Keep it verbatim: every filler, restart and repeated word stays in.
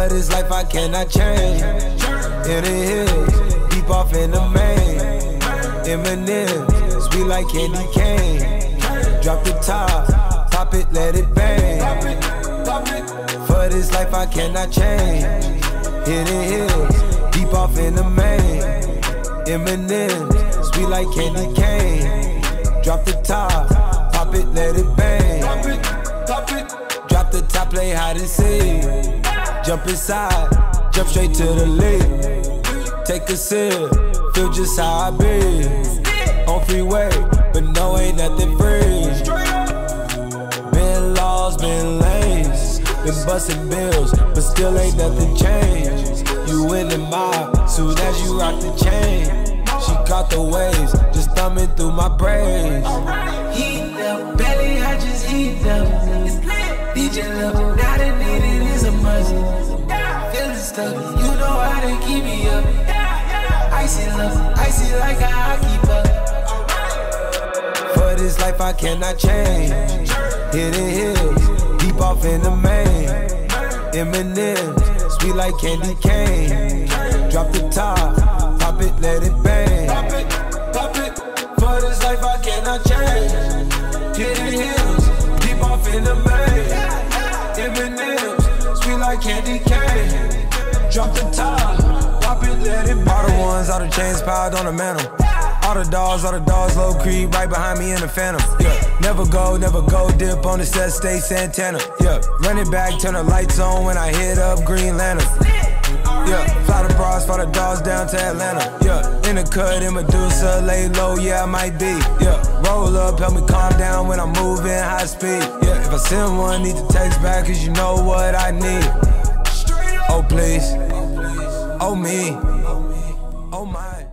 this life I cannot change. In the hills, deep off in the main. Eminem, sweet like candy cane. Drop the top, pop it, let it bang. For this life I cannot change. In the hills, deep off in the main. Eminem, sweet like candy cane. Drop the top, pop it, let it bang. Drop the top, play hide and seek. Jump inside, jump straight to the lead. Take a sip, feel just how I be. On freeway, but no, ain't nothing free. Been lost, been lanes, been busting bills, but still ain't nothing changed. You in the mob, soon as you rock the chain. She caught the waves, just thumbing through my braids. Heat up, belly, I just heat up. D J level, now the needed is a must. Feeling stuck, you know how to keep me up. Icy love, icy like how I keep up. For this life I cannot change. Hidden hills, deep off in the main. Eminem, sweet like candy cane. Drop the top, pop it, let it bang. Pop it, pop it. For this life I cannot change. Hidden hills, deep off in the main. Eminem, sweet like candy cane. Drop the top, pop it, let it bang. All the ones, all the chains piled on the mantle. All the dogs, all the dogs, low creep, right behind me in the phantom. Yeah, never go, never go, dip on the set, stay Santana. Yeah, run it back, turn the lights on when I hit up Green Lantern. Yeah, fly the bras, fly the dogs down to Atlanta. Yeah, in the cut, in Medusa, lay low, yeah, I might be. Yeah, roll up, help me calm down when I'm moving high speed. Yeah, if I send one, need to text back, cause you know what I need. Oh, please. Oh, me. Oh, my.